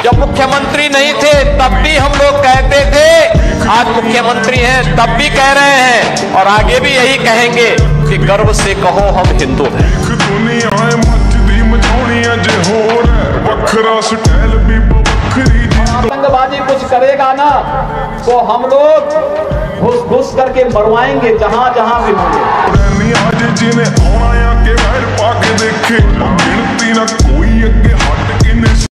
जब मुख्यमंत्री नहीं थे तब भी हम लोग कहते थे, आज मुख्यमंत्री हैं तब भी कह रहे हैं और आगे भी यही कहेंगे कि गर्व से कहो हम हिंदू हैं। आतंकवादी कुछ करेगा ना तो हम लोग घुस घुस करके मरवाएंगे जहां जहां भी होंगे।